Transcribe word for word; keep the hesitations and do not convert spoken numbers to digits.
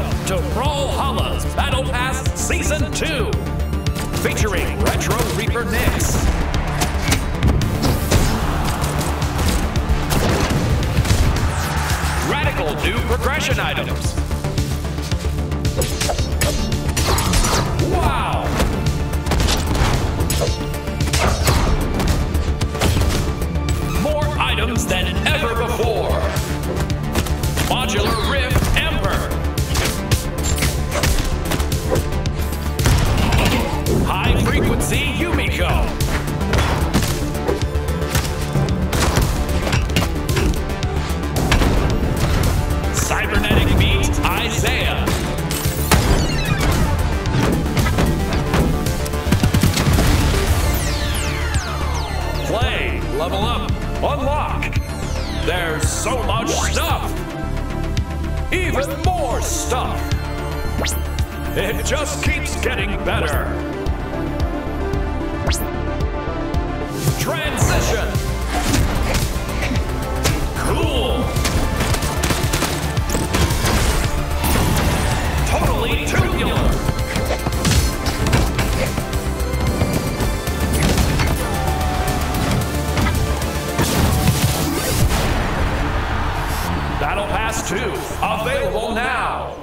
Welcome to Brawlhalla's Battle Pass Season two, featuring Retro Reaper Nix, radical new progression items, wow! More items than ever before. Modular Rift Emperor. High Frequency Yumiko. Cybernetic Beat Isaiah. Play, level up, unlock. There's so much stuff. Even more stuff. It just keeps getting better. Transition. Cool. Totally tubular. Battle Pass two, available now.